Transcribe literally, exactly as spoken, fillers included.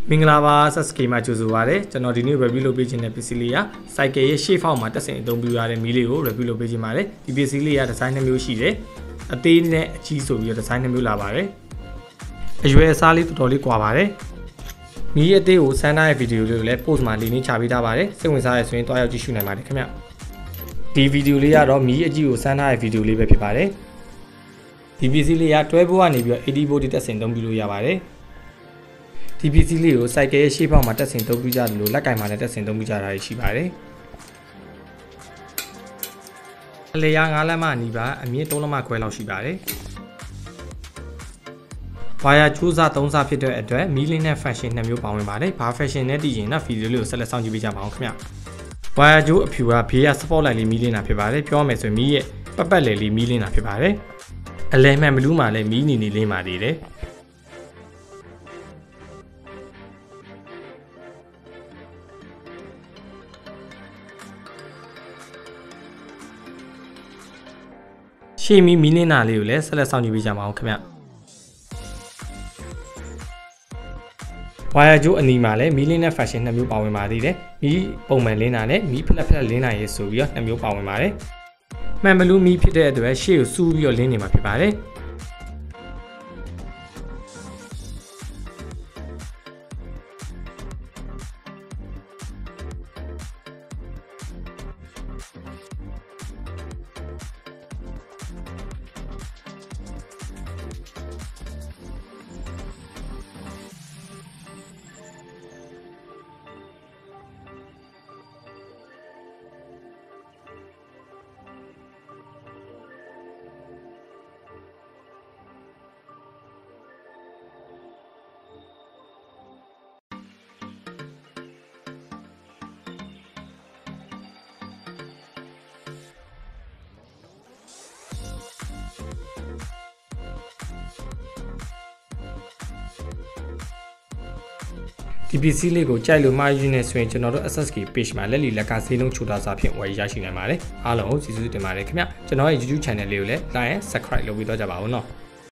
မင်္ဂလာပါဆက်စကေမှာကြိုဆိုပါရစေကျွန်တော်ဒီနေ့ review လုပ်ပေးခြင်းတဲ့ပစ္စည်းလေးက cycle ရဲ့ရှေ့ဖောက်မှာတက်ဆင်အသုံးပြုရတဲ့မီးလေးကို review လုပ်ပေးခြင်းပါတယ်ဒီပစ္စည်းလေးကဒီဇိုင်းနှစ်မျိုးရှိတယ်အသေးနဲ့အကြီးဆိုပြီးတော့ဒီဇိုင်းနှစ်မျိုးလာပါတယ်အရွယ်အစားလေးတော်တော်လေးကွာပါတယ်မီးအသေးကိုစမ်းထားတဲ့ဗီဒီယိုလေးကိုလည်း post မှာလေးလေးချပေးထားပါတယ်စိတ်ဝင်စားရဆိုရင်တွားရောက်ကြည့်ရှုနိုင်ပါတယ်ခင်ဗျဒီဗီဒီယိုလေးကတော့မီးအကြီးကိုစမ်းထားတဲ့ဗီဒီယိုလေးပဲဖြစ်ပါတယ်ဒီပစ္စည်းလေးကtwelve voltကနေပြီးတော့eighty voltတက်ဆင်အသုံးပြုလို့ရပါတယ်ဒီပစ္စည်းလေးကို cycle ရဲ့ရှေ့ဖောက်မှာတက်ဆင်သုံးပြကြတယ်လို့လက်ကင်မှာလည်းတက်ဆင်သုံးပြကြတာရှိပါတယ်။အလေယာ၅လက်မအနီးပါအမြင့်၃လက်မခွဲလောက်ရှိပါတယ်။ဝါယာကျိုးစားသုံးစားဖြစ်တဲ့အတွက်မီးလင်းနဲ့ function နှစ်မျိုးပါဝင်ပါတယ်။ဘာ function နဲ့တည်ရင်တော့ဗီဒီယိုလေးကိုဆက်လက်စောင့်ကြည့်ပေးကြပါအောင်ခင်ဗျ။ဝါယာကျိုးအဖြူကဘေးက spotlight လေးမီးလင်းတာဖြစ်ပါတယ်။ပြောရမယ်ဆိုရင်မီးရဲ့ပတ်ပတ်လည်လေးမီးလင်းတာဖြစ်ပါတယ်။အလဲမှန်ဘလူးမှာလည်းမီးနေနေလင်းပါသေးတယ်။ရှေ့မီးမီးလင်းတာလေးကိုလည်းဆက်လက်စောင့်ကြည့်ပေးကြပါအောင်ခင်ဗျဝါယာကျိုးအနီးမှာလည်းမီးလင်းတဲ့ function နှစ်မျိုးပါဝင်ပါသေးတယ်မီးပုံမှန်လင်းတာနဲ့မီးဖလက်ဖလက်လင်းတာရေးဆိုပြီးတော့နှစ်မျိုးပါဝင်ပါတယ်မှန်ဘလူးမီးဖြစ်တဲ့အတွက်ရှေ့ကိုစူးပြီးတော့လင်းနေမှာဖြစ်ပါတယ်ဒီပစ္စည်းလေးကိုကြိုက်လို့မှားယူနေဆိုရင်ကျွန်တော်တို့ S S K page မှာလက်လီလက်ကဈေးနှုန်းချိုတာစာဖြင့်ဝယ်ရရှိနိုင်ပါတယ်အားလုံးကျေးဇူးတင်ပါတယ်ခင်ဗျကျွန်တော်ရဲ့ YouTube channel လေးကိုလည်း like and subscribe လုပ်ပြီးတော့ကြပါဦးနော်